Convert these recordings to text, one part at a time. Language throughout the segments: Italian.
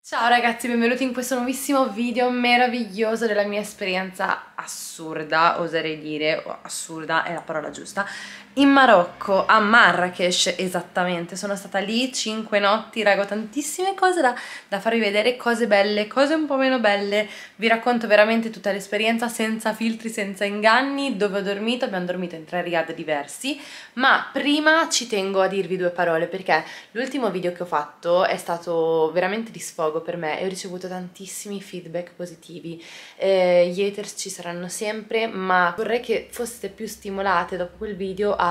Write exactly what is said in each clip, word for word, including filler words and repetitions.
Ciao ragazzi, benvenuti in questo nuovissimo video meraviglioso della mia esperienza assurda, oserei dire, o assurda è la parola giusta, in Marocco, a Marrakech esattamente. Sono stata lì cinque notti, raga, ho tantissime cose da, da farvi vedere, cose belle, cose un po' meno belle. Vi racconto veramente tutta l'esperienza senza filtri, senza inganni, dove ho dormito. Abbiamo dormito in tre riad diversi, ma prima ci tengo a dirvi due parole perché l'ultimo video che ho fatto è stato veramente di sfogo per me e ho ricevuto tantissimi feedback positivi. Eh, gli haters ci saranno sempre, ma vorrei che foste più stimolate dopo quel video a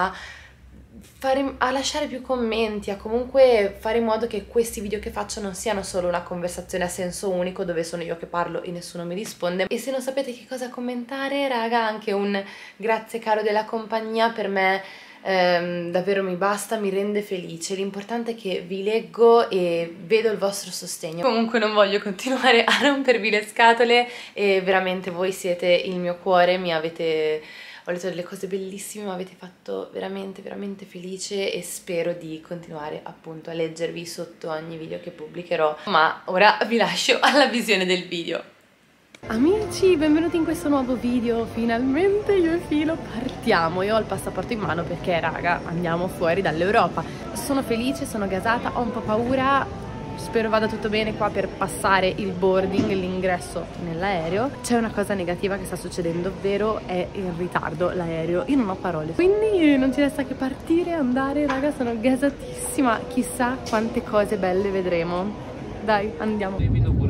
Fare, a lasciare più commenti, a comunque fare in modo che questi video che faccio non siano solo una conversazione a senso unico dove sono io che parlo e nessuno mi risponde. E se non sapete che cosa commentare, raga, anche un grazie caro della compagnia per me ehm, davvero mi basta, mi rende felice. L'importante è che vi leggo e vedo il vostro sostegno. Comunque non voglio continuare a rompervi le scatole e veramente voi siete il mio cuore, mi avete... Ho letto delle cose bellissime, mi avete fatto veramente veramente felice e spero di continuare appunto a leggervi sotto ogni video che pubblicherò. Ma ora vi lascio alla visione del video. Amici, benvenuti in questo nuovo video. Finalmente io e Filo partiamo. Io ho il passaporto in mano perché, raga, andiamo fuori dall'Europa. Sono felice, sono gasata, ho un po' paura. Spero vada tutto bene qua per passare il boarding, l'ingresso nell'aereo. C'è una cosa negativa che sta succedendo, ovvero è in ritardo l'aereo. Io non ho parole, quindi non ci resta che partire, andare, raga, sono gasatissima. Chissà quante cose belle vedremo. Dai, andiamo. Invito pure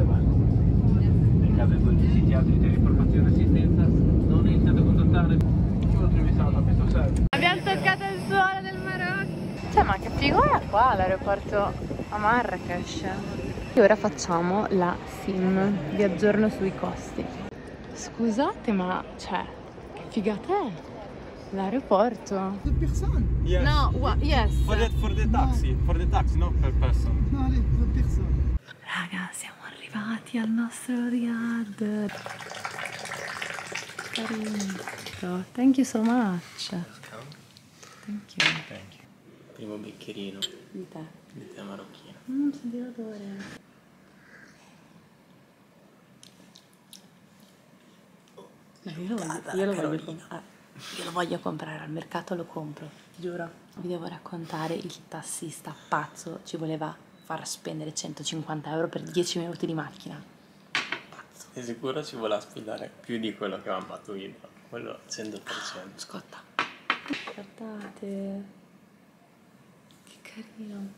Marco. In caso di qualsiasi altro di informazione e assistenza, non iniziate a contattare. Ci ho attraversato a questo serve. Abbiamo toccato il suolo del Marocco. Cioè, ma che figo è qua l'aeroporto a Marrakech. E ora facciamo la sim, vi aggiorno sui costi. Scusate, ma cioè, che figata è l'aeroporto? Per persone? Yes. No, what? Yes. For the, for the taxi, for the taxi, not per person. No, per persone. Raga, siamo arrivati al nostro riad. Carino. Thank you so much. Thank you. Thank you. Primo bicchierino Di te. di tè marocchino. Mmm, senti l'odore. Io lo voglio, io lo voglio comprare. Io lo voglio comprare al mercato, lo compro, ti giuro. Vi devo raccontare, il tassista pazzo ci voleva far spendere centocinquanta euro per dieci minuti di macchina. Pazzo. Di sicuro ci vuole spendere più di quello che avevamo fatto io. Quello cento per cento. Scotta. Guardate. Che carino.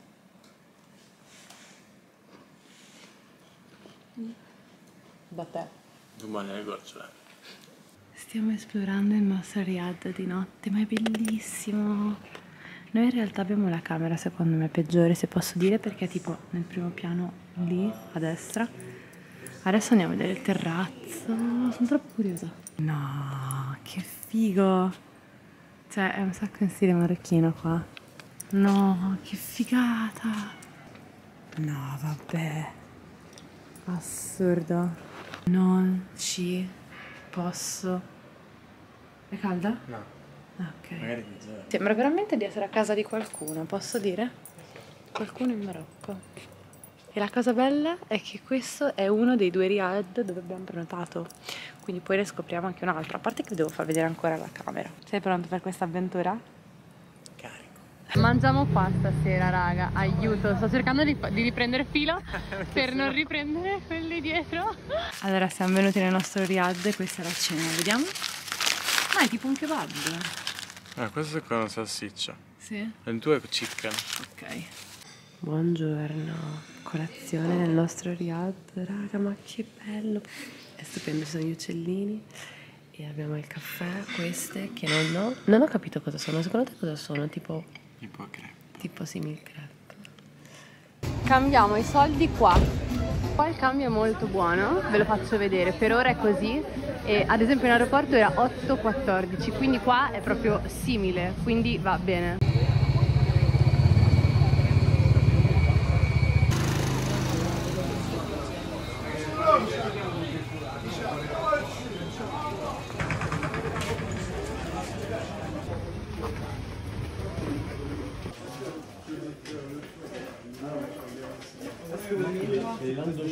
Da te. Domani alle gocciole. Stiamo esplorando il nostro riad di notte, ma è bellissimo. Noi in realtà abbiamo la camera secondo me peggiore, se posso dire, perché è tipo nel primo piano lì a destra. Adesso andiamo a vedere il terrazzo. Sono troppo curiosa. No, che figo. Cioè è un sacco in stile marocchino qua. No, che figata. No, vabbè. Assurdo. Non ci posso. È calda? No. Ah, ok. Magari mezz'ora. Sembra veramente di essere a casa di qualcuno, posso dire? Qualcuno in Marocco. E la cosa bella è che questo è uno dei due riad dove abbiamo prenotato. Quindi poi ne scopriamo anche un altro. A parte che vi devo far vedere ancora la camera. Sei pronto per questa avventura? Mangiamo qua stasera, raga, aiuto, sto cercando di, di riprendere filo per non riprendere quelli dietro. Allora siamo venuti nel nostro riad e questa è la cena, vediamo? Ah, è tipo un kebab. Ah, questo è con la salsiccia. Sì? E il tuo è chicken. Ok. Buongiorno, colazione nel nostro riad, raga, ma che bello. È stupendo, sono gli uccellini. E abbiamo il caffè, queste che non ho, non ho capito cosa sono, secondo te cosa sono? Tipo... Tipo crepe. Tipo simil crepe. Cambiamo i soldi qua. Qua il cambio è molto buono, ve lo faccio vedere, per ora è così. E ad esempio in aeroporto era otto quattordici, quindi qua è proprio simile, quindi va bene.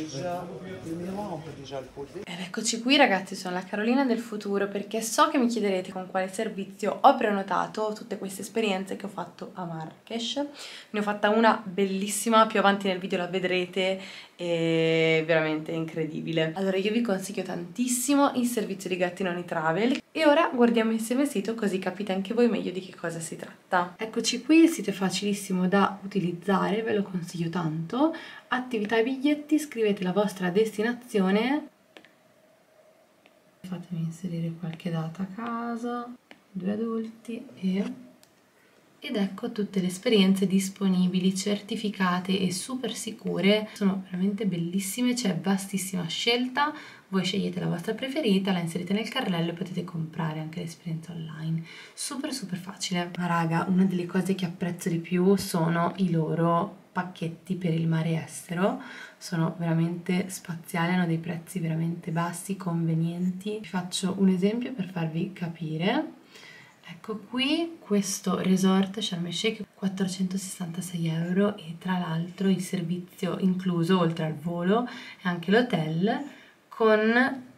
Ed eccoci qui ragazzi, sono la Carolina del futuro, perché so che mi chiederete con quale servizio ho prenotato tutte queste esperienze che ho fatto a Marrakesh. Ne ho fatta una bellissima, più avanti nel video la vedrete, è veramente incredibile. Allora io vi consiglio tantissimo il servizio di Gattinoni Travel e ora guardiamo insieme il sito così capite anche voi meglio di che cosa si tratta. Eccoci qui, il sito è facilissimo da utilizzare, ve lo consiglio tanto. Attività e biglietti, scrivete la vostra destinazione, fatemi inserire qualche data a caso, due adulti e... ed ecco tutte le esperienze disponibili, certificate e super sicure, sono veramente bellissime, c'è vastissima scelta, voi scegliete la vostra preferita, la inserite nel carrello e potete comprare anche l'esperienza online, super super facile. Ma raga, una delle cose che apprezzo di più sono i loro pacchetti per il mare estero, sono veramente spaziali, hanno dei prezzi veramente bassi, convenienti. Vi faccio un esempio per farvi capire. Ecco qui questo resort Sharm el Sheikh, quattrocentosessantasei euro, e tra l'altro il servizio incluso oltre al volo è anche l'hotel con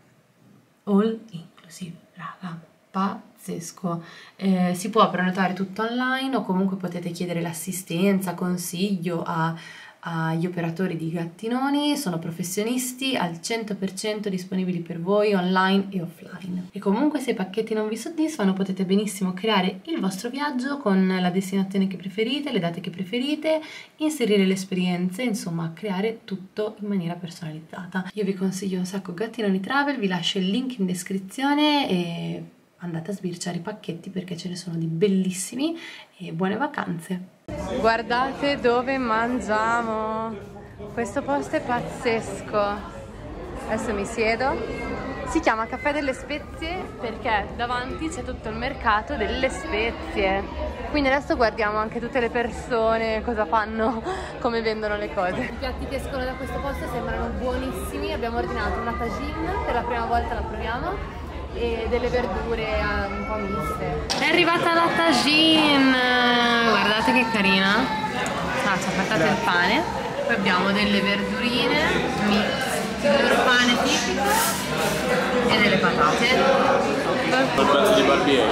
all inclusive, raga, pazzesco. Eh, si può prenotare tutto online o comunque potete chiedere l'assistenza, consiglio a agli operatori di Gattinoni, sono professionisti al cento per cento disponibili per voi online e offline. E comunque se i pacchetti non vi soddisfano potete benissimo creare il vostro viaggio con la destinazione che preferite, le date che preferite, inserire le esperienze, insomma creare tutto in maniera personalizzata. Io vi consiglio un sacco Gattinoni Travel, vi lascio il link in descrizione e andate a sbirciare i pacchetti perché ce ne sono di bellissimi e buone vacanze. Guardate dove mangiamo, questo posto è pazzesco. Adesso mi siedo, si chiama Caffè delle Spezie perché davanti c'è tutto il mercato delle spezie, quindi adesso guardiamo anche tutte le persone, cosa fanno, come vendono le cose. I piatti che escono da questo posto sembrano buonissimi, abbiamo ordinato una tagine, per la prima volta la proviamo, e delle verdure un po' miste. È arrivata la tagine, guardate che carina. Ah, ci ha portato il pane, poi abbiamo delle verdurine miste, il loro pane tipico e delle patate. Il pezzo di barbiere,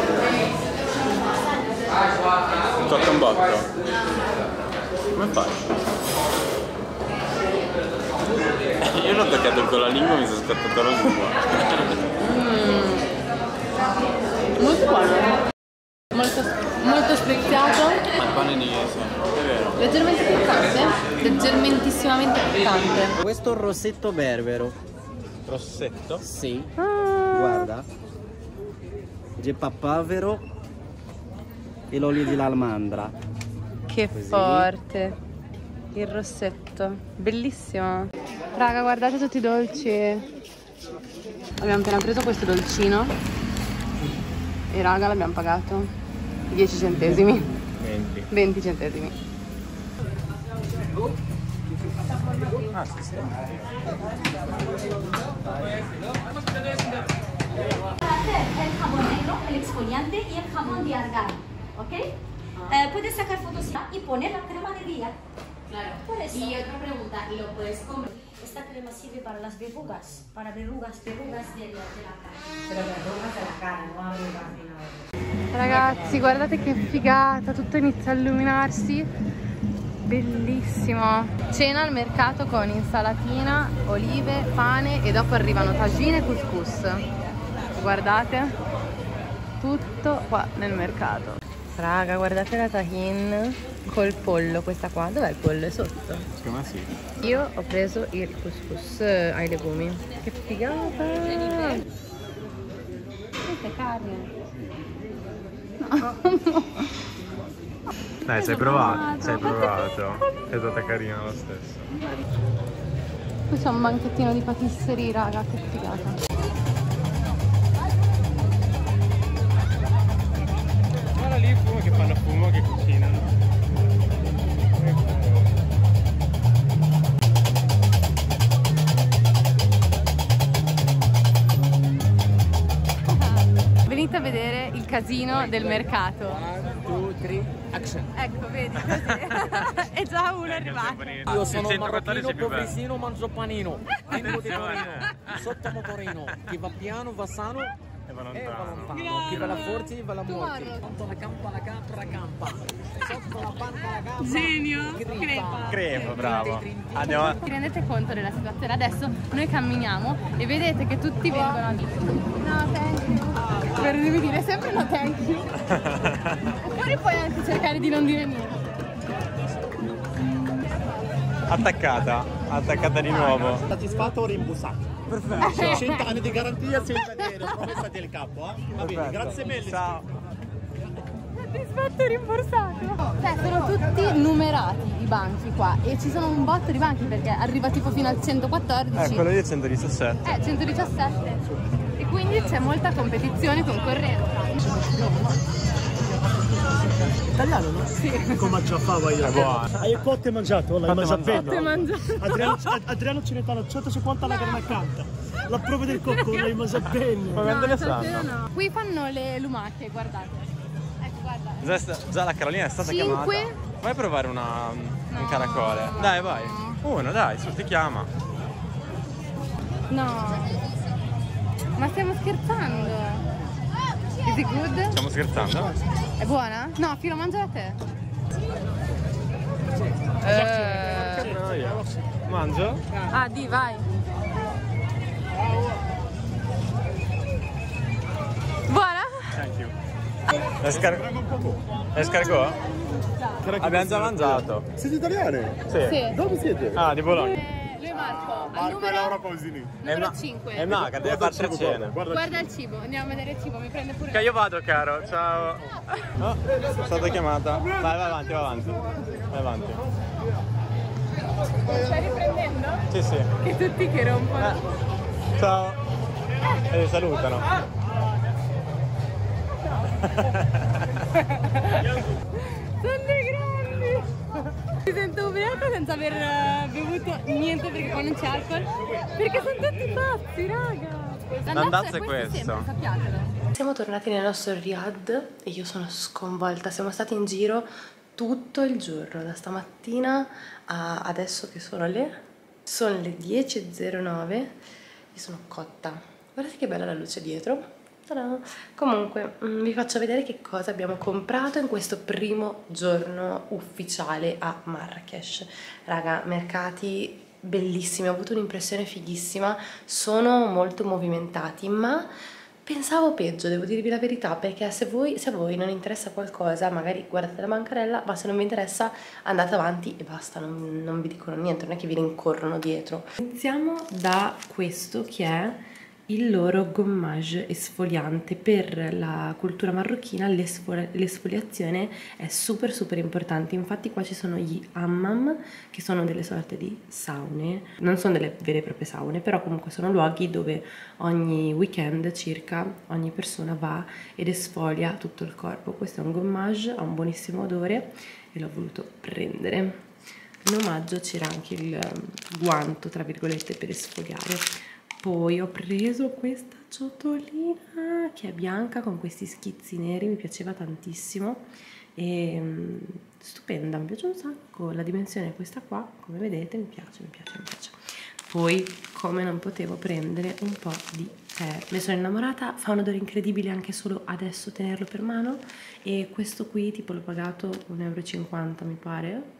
un tocca un botto. Come fai? Io l'ho toccato con la lingua e mi sono scattato la lingua. Mm. Molto buono, molto, molto speziato. Ma il pane niese, è vero. Leggermente piccante, leggermentissimamente piccante. Questo è il rossetto berbero. Rossetto? Sì. Ah. Guarda. C'è papavero e l'olio di lamandra. Che Così. forte. Il rossetto, bellissimo. Raga, guardate tutti i dolci. Abbiamo appena preso questo dolcino e raga l'abbiamo pagato dieci centesimi. venti. venti centesimi. Ah, sì, sì. El jamón negro, el exfoliante y el jamón de argán, ¿ok? Eh, puedes sacar fotos y poner la crema de día. Claro. Por eso. Y otra pregunta, ¿lo puedes comer? Esta crema sirve para las verrugas, para verrugas, verrugas de, de la cara. Pero verrugas de la cara, no arrugas ni nada. Ragazzi, guardate che figata, tutto inizia a illuminarsi. Bellissimo. Cena al mercato con insalatina, olive, pane e dopo arrivano tagine e couscous. Guardate, tutto qua nel mercato. Raga, guardate la tahin col pollo, questa qua. Dov'è il pollo? È sotto? Secondo me sì. Io ho preso il couscous ai legumi. Che figata! Questa è carne. Dai, sei provato, sei provato. È stata carina lo stesso. Qui c'è un banchettino di patisserie, raga, che figata. Guarda lì il fumo che fanno fumo che cucinano. Venite a vedere il casino del mercato. Tu tre, action. Ecco, vedi, così. È già uno arrivato. Io sono marocchino, povesino, mangio panino. Vengo di Torino, sotto motorino. Chi va piano va sano E va e va lontano. lontano. Chi va la forti va la morte. Sotto la campa la capra campa. Sotto la panca la capra. Genio, crepa. Crepo, bravo. Andiamo. Vi rendete conto della situazione? Adesso noi camminiamo e vedete che tutti vengono a dire no thank you. Per devi dire sempre no thank you. Oppure puoi anche cercare di non dire niente. Attaccata, attaccata di nuovo. Soddisfatto o rimbusato? Perfetto. cento anni di garanzia senza dire, promessa del capo, eh? Va bene, grazie mille. Ciao. Soddisfatto e rimborsato. Cioè sono tutti numerati i banchi qua e ci sono un botto di banchi perché arriva tipo fino al centoquattordici. Eh, quello lì è centodiciassette. Eh, centodiciassette. E quindi c'è molta competizione, concorrenza. Italiano, no? Sì. Come già fava io. È buono. Hai il cotte mangiato? L'hai Cotte mangiato mangiato. bene? mangiato. Adriano, Adriano Celentano, centocinquanta alla grana accanto. La prova del cocco l'hai mangiato Ma bene. quando le stasera sanno? no. Qui fanno le lumache, guardate. Ecco, guarda. Già, sta- già la Carolina è stata Cinque. chiamata. Vai a provare una, un caracole. Dai, vai. Uno, dai, su, ti chiama. No. Ma stiamo scherzando? Is it good? Stiamo scherzando? È buona? No, filo mangia te. Eh. No, io. Mangio? Ah, di, vai. Buona? Thank you. Escar- Escargot? Abbiamo già mangiato. Siete italiani? Sì. Sì. Dove siete? Ah, di Bologna. Eh, lui è Marco. Al Marco e Laura numero, Pausini. numero ma- cinque. Eh, ma che deve fare tre cene. Guarda il cibo, andiamo a vedere il cibo, mi prende pure. Ok, io vado, caro. Ciao. Oh, sono stata chiamata. Vai, vai avanti, vai avanti. Vai avanti. Stai riprendendo? Sì, sì. Che tutti che rompono. Ciao. E salutano. Sono dei grandi! Mi sento ubriaca senza aver eh, bevuto niente perché qua non c'è alcol. Perché sono tutti pazzi, raga! L'andazzo è questo. Sempre, sappiatelo. Siamo tornati nel nostro Riyadh e io sono sconvolta. Siamo stati in giro tutto il giorno, da stamattina a adesso che sono le... Sono le dieci e zero nove e sono cotta. Guardate che bella la luce dietro. Ta-da! Comunque mh, vi faccio vedere che cosa abbiamo comprato in questo primo giorno ufficiale a Marrakesh. Raga, mercati bellissimi, ho avuto un'impressione fighissima, sono molto movimentati, ma pensavo peggio, devo dirvi la verità, perché se, voi, se a voi non interessa qualcosa, magari guardate la bancarella, ma se non vi interessa andate avanti e basta, non, non vi dicono niente, non è che vi rincorrono dietro. Iniziamo da questo che è il loro gommage esfoliante. Per la cultura marocchina l'esfoliazione è super super importante, infatti qua ci sono gli hammam, che sono delle sorte di saune, non sono delle vere e proprie saune, però comunque sono luoghi dove ogni weekend circa ogni persona va ed esfolia tutto il corpo. Questo è un gommage, ha un buonissimo odore e l'ho voluto prendere. In omaggio c'era anche il guanto tra virgolette per esfoliare. Poi ho preso questa ciotolina che è bianca con questi schizzi neri, mi piaceva tantissimo e um, stupenda, mi piace un sacco, la dimensione è questa qua, come vedete mi piace, mi piace, mi piace. Poi, come non potevo prendere, un po' di tè, ne sono innamorata, fa un odore incredibile anche solo adesso tenerlo per mano, e questo qui tipo l'ho pagato un euro e cinquanta mi pare.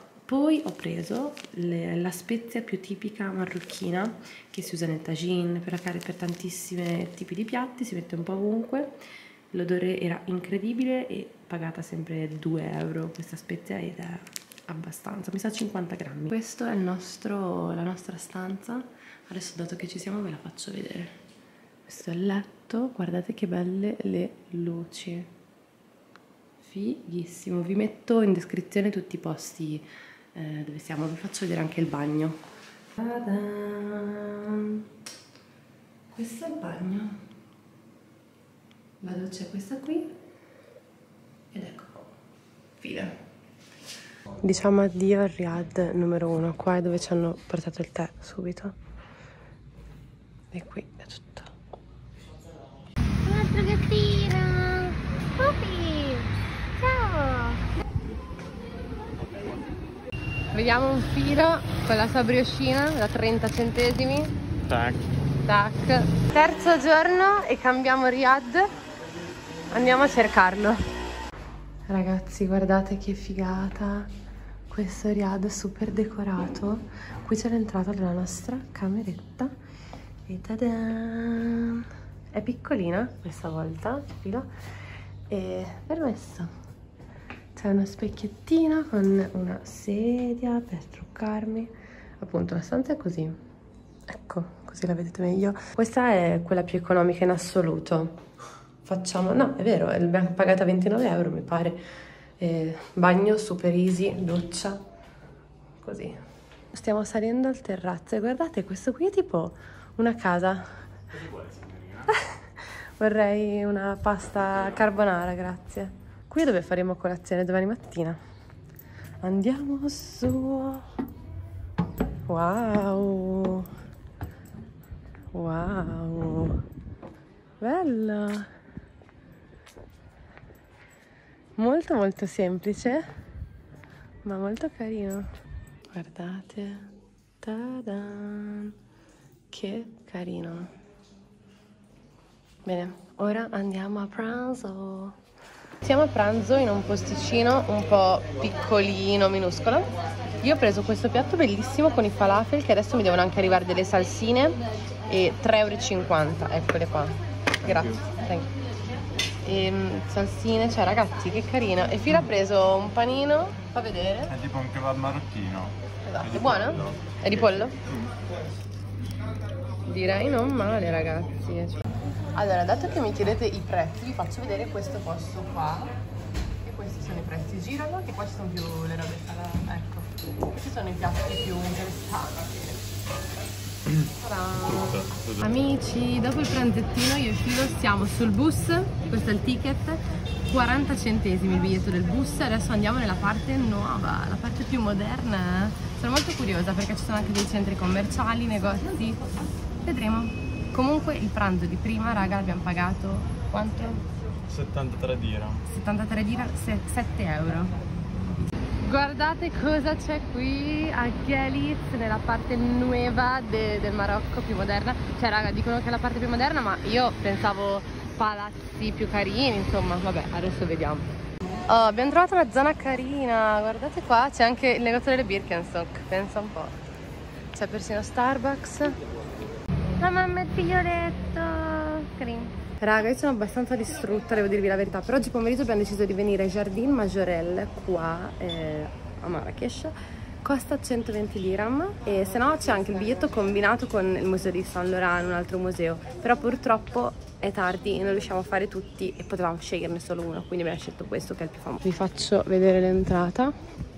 Poi ho preso le, la spezia più tipica marocchina che si usa nel tagine, per, per tantissimi tipi di piatti, si mette un po' ovunque. L'odore era incredibile e pagata sempre due euro questa spezia ed è abbastanza, mi sa cinquanta grammi. Questo è il nostro, la nostra stanza, adesso dato che ci siamo ve la faccio vedere. Questo è il letto, guardate che belle le luci, fighissimo. Vi metto in descrizione tutti i posti Eh, dove siamo, vi faccio vedere anche il bagno. Ta-da! Questo è il bagno, la doccia è questa qui ed ecco, fine. Diciamo addio al Riyadh numero uno, qua è dove ci hanno portato il tè subito e qui è tutto. Un altro gattino! Pupi! Ciao! Vediamo un filo con la sua brioscina da trenta centesimi. Tac. Tac. Terzo giorno e cambiamo Riyadh. Andiamo a cercarlo. Ragazzi, guardate che figata. Questo Riyadh super decorato. Qui c'è l'entrata della nostra cameretta. E tada! È piccolina questa volta, filo. E permesso. C'è uno specchiettino con una sedia per truccarmi. Appunto, la stanza è così. Ecco, così la vedete meglio. Questa è quella più economica in assoluto. Facciamo... No, è vero, l'abbiamo pagata ventinove euro, mi pare. E bagno super easy, doccia. Così. Stiamo salendo al terrazzo e guardate, questo qui è tipo una casa. Cosa vuoi, signorina? Vorrei una pasta carbonara, grazie. Qui dove faremo colazione domani mattina. Andiamo su. Wow. Wow. Bello. Molto molto semplice, ma molto carino. Guardate. Ta-da. Che carino. Bene, ora andiamo a pranzo. Siamo a pranzo in un posticino un po' piccolino, minuscolo. Io ho preso questo piatto bellissimo con i falafel, che adesso mi devono anche arrivare delle salsine, e tre e cinquanta euro. Eccole qua. Grazie. Thank you. E, salsine, cioè ragazzi che carina. E Fila ha preso un panino, fa vedere. È tipo un kebab marocchino. Esatto, è buono? Pollo. È di pollo? Mm. Direi non male, ragazzi. Allora, dato che mi chiedete i prezzi, vi faccio vedere questo posto qua. E questi sono i prezzi. Giralo, che qua ci sono più le robe salate. Ecco, questi sono i piatti più interessanti. Amici, dopo il pranzettino io e Filo stiamo sul bus. Questo è il ticket, quaranta centesimi il biglietto del bus. Adesso andiamo nella parte nuova, la parte più moderna. Sono molto curiosa perché ci sono anche dei centri commerciali, negozi. Vedremo. Comunque il pranzo di prima, raga, l'abbiamo pagato quanto? settantatré dirham. settantatré dirham, sette euro. Guardate cosa c'è qui a Geliz, nella parte nuova de, del Marocco, più moderna. Cioè raga, dicono che è la parte più moderna, ma io pensavo palazzi più carini, insomma, vabbè, adesso vediamo. Oh, abbiamo trovato una zona carina, guardate qua, c'è anche il negozio delle Birkenstock, pensa un po'. C'è persino Starbucks. La mamma e il figlioletto, carino. Raga, io sono abbastanza distrutta, devo dirvi la verità. Per oggi pomeriggio abbiamo deciso di venire ai Jardin Majorelle qua eh, a Marrakesh. Costa centoventi dirham e se no c'è anche il biglietto combinato con il museo di Saint Laurent, un altro museo. Però purtroppo è tardi e non riusciamo a fare tutti e potevamo sceglierne solo uno, quindi abbiamo scelto questo che è il più famoso. Vi faccio vedere l'entrata.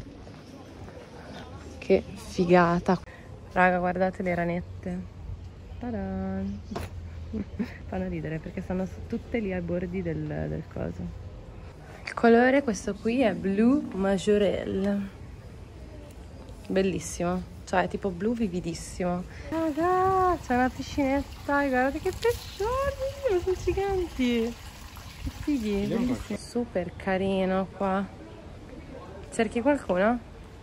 Che figata. Raga, guardate le ranette. Ta-da! Fanno ridere perché stanno tutte lì ai bordi del, del coso. Il colore, questo qui, è Blue Majorelle. Bellissimo, cioè è tipo blu vividissimo. Raga, c'è una piscinetta, guardate che pescioni, sono giganti. Che fighi, bellissimo. Super carino qua. Cerchi qualcuno?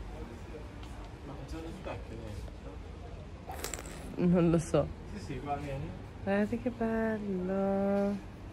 Non lo so. Sì, sì, va bene. Guardate che bello.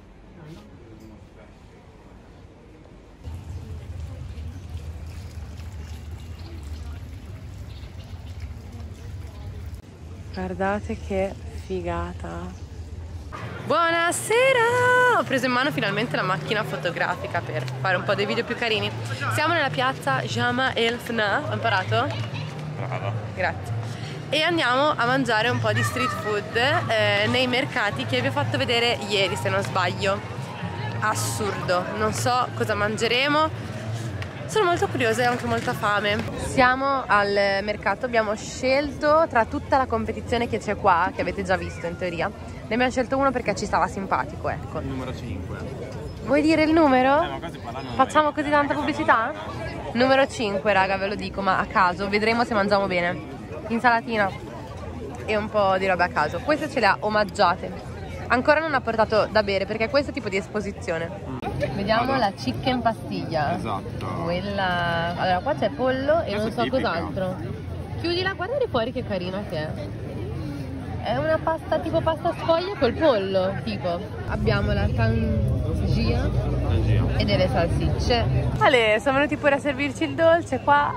Guardate che figata. Buonasera! Ho preso in mano finalmente la macchina fotografica per fare un po' dei video più carini. Siamo nella piazza Jama El Fna. Ho imparato? Brava. Grazie. E andiamo a mangiare un po' di street food eh, nei mercati che vi ho fatto vedere ieri, se non sbaglio. Assurdo, non so cosa mangeremo, sono molto curiosa e ho anche molta fame. Siamo al mercato, abbiamo scelto tra tutta la competizione che c'è qua, che avete già visto in teoria, ne abbiamo scelto uno perché ci stava simpatico, ecco. Il numero cinque. Vuoi dire il numero? Eh, ma quasi parlano Facciamo così tanta pubblicità? Numero cinque, raga, ve lo dico, ma a caso, vedremo se mangiamo bene. Insalatina e un po' di roba a caso. Queste ce le ha omaggiate. Ancora non ha portato da bere perché questo è tipo di esposizione. Vediamo Vado. la chicken pastiglia. Esatto. Quella... Allora, qua c'è pollo e Questa non è so tipica. cos'altro. Chiudila, guarda di fuori che carina che è. È una pasta tipo pasta sfoglia col pollo, tipo. Abbiamo la tangia e delle salsicce. Ale, sono venuti pure a servirci il dolce qua.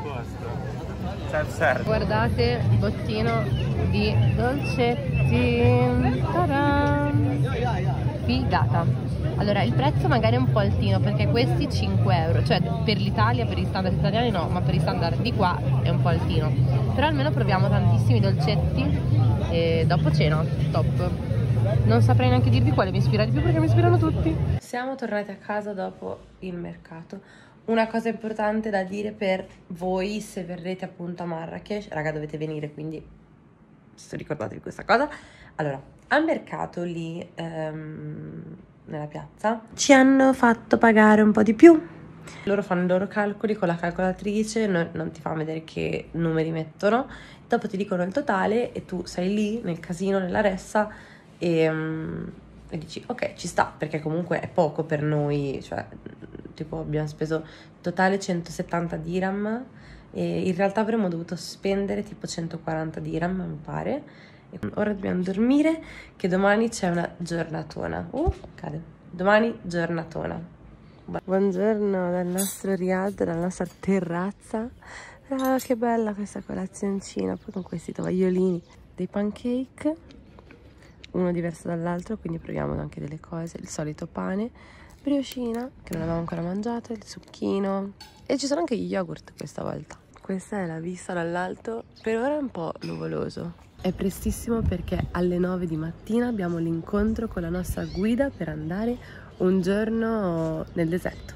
Guardate il bottino di dolcetti. Ta-dam! Figata. Allora, il prezzo magari è un po' altino perché questi cinque euro, cioè per l'Italia, per gli standard italiani no, ma per i standard di qua è un po' altino. Però almeno proviamo tantissimi dolcetti e dopo cena, top. Non saprei neanche dirvi quale mi ispira di più perché mi ispirano tutti. Siamo tornati a casa dopo il mercato. Una cosa importante da dire per voi se verrete appunto a Marrakech, raga, dovete venire, quindi ricordatevi questa cosa. Allora, al mercato lì ehm, nella piazza ci hanno fatto pagare un po' di più. Loro fanno i loro calcoli con la calcolatrice, no, non ti fa vedere che numeri mettono, dopo ti dicono il totale e tu sei lì nel casino, nella ressa e, um, e dici ok, ci sta, perché comunque è poco per noi, cioè tipo abbiamo speso totale centosettanta dirham e in realtà avremmo dovuto spendere tipo centoquaranta dirham, mi pare. E ora dobbiamo dormire che domani c'è una giornatona. Uh, cade. Domani giornatona. Buongiorno dal nostro Riyadh, dalla nostra terrazza. Ah, che bella questa colazioncina, poi con questi tovagliolini, dei pancake, uno diverso dall'altro, quindi proviamo anche delle cose, il solito pane, brioscina, che non avevamo ancora mangiato, il succhino, e ci sono anche gli yogurt questa volta. Questa è la vista dall'alto, per ora è un po' nuvoloso. È prestissimo perché alle nove di mattina abbiamo l'incontro con la nostra guida per andare un giorno nel deserto.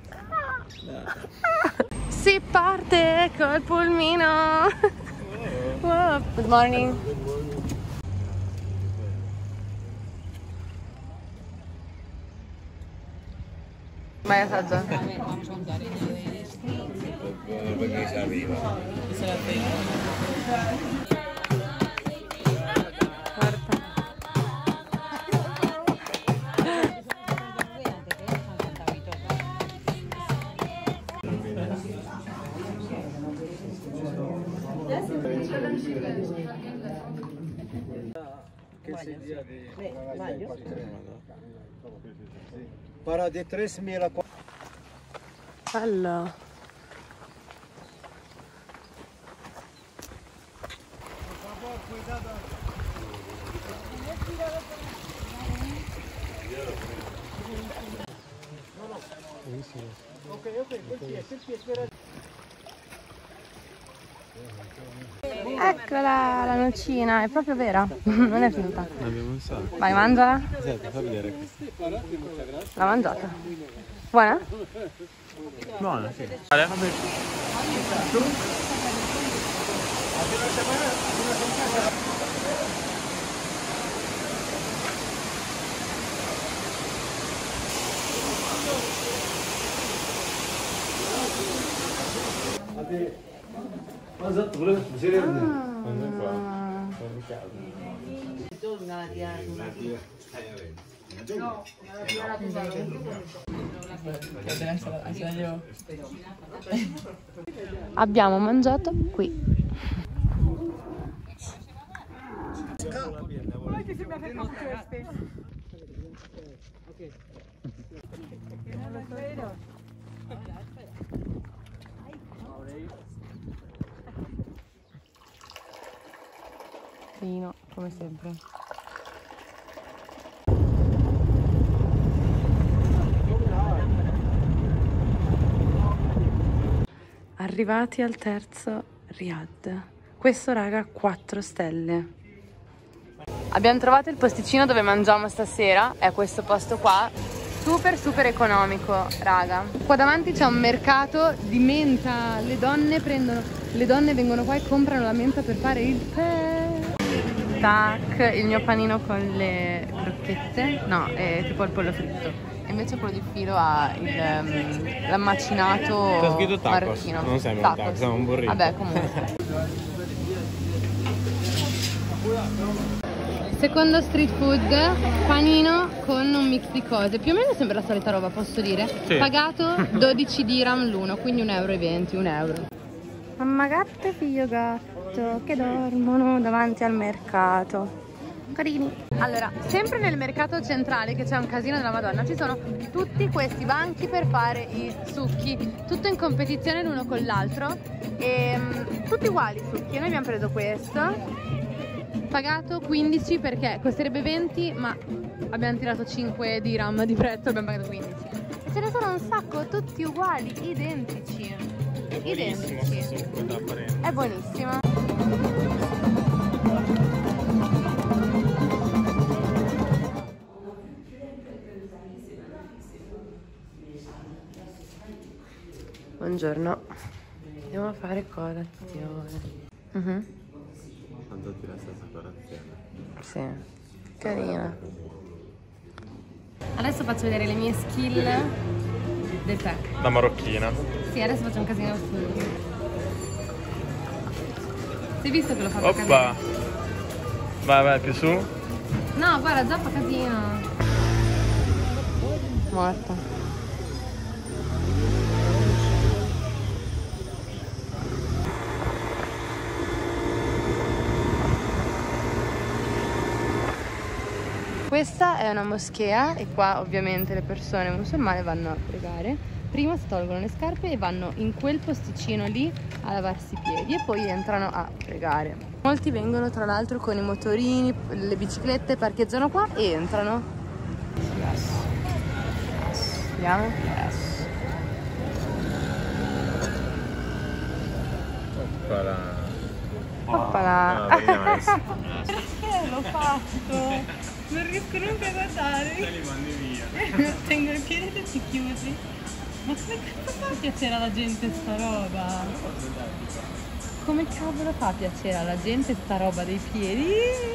Si parte col pulmino! Wow. Good morning! Vai assaggia. Para de tremila. Bello. Eccola la nocina, è proprio vera, non è finta. Abbiamo un sacco. Vai, mangiala. Aspetta, fa vedere questo. L'ha mangiata. Buona? Buona, sì. Vale. Abbiamo mangiato qui. Fino, come sempre. Arrivati al terzo Riyadh. Questo raga quattro stelle. Abbiamo trovato il posticino dove mangiamo stasera, è questo posto qua, super super economico raga. Qua davanti c'è un mercato di menta, le donne prendono, le donne vengono qua e comprano la menta per fare il tè. Tac, il mio panino con le crocchette, no, è tipo il pollo fritto. Invece quello di filo ha um, l'ammacinato C'è scritto tacos, marocchino. non sembra un tacos, sembra un burrito. Vabbè, comunque. Secondo street food, panino con un mix di cose. Più o meno sembra la solita roba, posso dire? Sì. Pagato dodici dirham l'uno, quindi un euro e venti, un euro. Mamma gatto e figlio gatto che dormono davanti al mercato. Carini. Allora, sempre nel mercato centrale, che c'è un casino della Madonna, ci sono tutti questi banchi per fare i succhi, tutto in competizione l'uno con l'altro, e um, tutti uguali i succhi. Noi abbiamo preso questo, pagato quindici perché costerebbe venti, ma abbiamo tirato cinque dirham di prezzo, abbiamo pagato quindici. E ce ne sono un sacco, tutti uguali, identici. È buonissimo, Identici. succo da prendere. È buonissimo. Buongiorno, andiamo a fare colazione. uh-huh. Mangiati la stessa colazione. Sì, carina. Adesso faccio vedere le mie skill del tè. La marocchina. Sì, adesso faccio un casino assurdo. Si è visto che lo fa Oppa! casino? Vai, vai, più su. No, guarda, già fa casino. Morta. Questa è una moschea e qua ovviamente le persone musulmane vanno a pregare. Prima si tolgono le scarpe e vanno in quel posticino lì a lavarsi i piedi e poi entrano a pregare. Molti vengono tra l'altro con i motorini, le biciclette, parcheggiano qua e entrano. Yes. Yes. Vediamo? Yes. Oppala. Oppala. Ah, very nice. Perché l'ho fatto? Non riesco neanche a guardare. Te li mandi via. Tengo i piedi tutti chiusi. Ma come cazzo fa piacere alla gente sta roba? Come cavolo fa piacere alla gente sta roba dei piedi?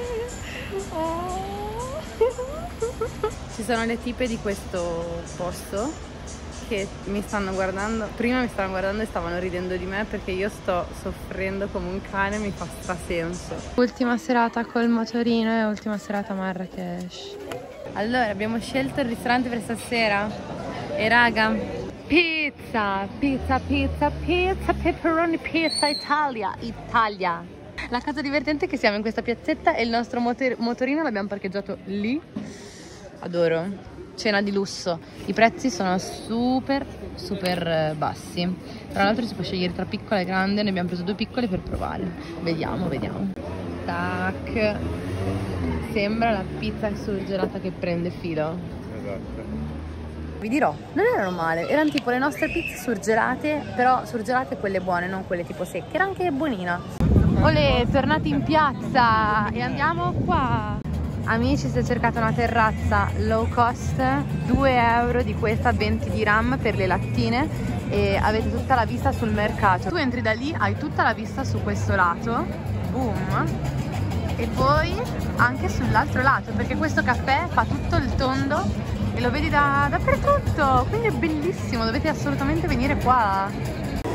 Oh. Ci sono le tipe di questo posto che mi stanno guardando. Prima mi stavano guardando e stavano ridendo di me perché io sto soffrendo come un cane, mi fa strasenso. Ultima serata col motorino e ultima serata a Marrakesh. Allora abbiamo scelto il ristorante per stasera e raga, pizza, pizza, pizza, pizza, pepperoni, pizza, Italia, Italia. La cosa divertente è che siamo in questa piazzetta e il nostro motor motorino l'abbiamo parcheggiato lì. Adoro. Cena di lusso, i prezzi sono super super bassi. Tra l'altro si può scegliere tra piccola e grande, ne abbiamo preso due piccole per provare. Vediamo, vediamo. Tac. Sembra la pizza surgelata che prende filo. Esatto. Vi dirò, non erano male, erano tipo le nostre pizze surgelate, però surgelate quelle buone, non quelle tipo secche, era anche buonina. Olè, tornati in piazza e andiamo qua. Amici, si è cercata una terrazza low cost, due euro di questa, venti dirham per le lattine e avete tutta la vista sul mercato. Tu entri da lì, hai tutta la vista su questo lato, boom, e poi anche sull'altro lato, perché questo caffè fa tutto il tondo e lo vedi da, dappertutto, quindi è bellissimo, dovete assolutamente venire qua.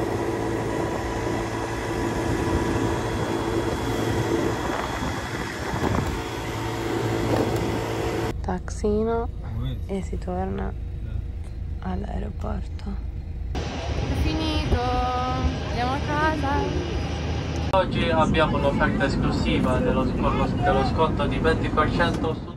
Taxino e si torna all'aeroporto. È finito, andiamo a casa. Oggi abbiamo l'offerta esclusiva dello, dello sconto di venti per cento su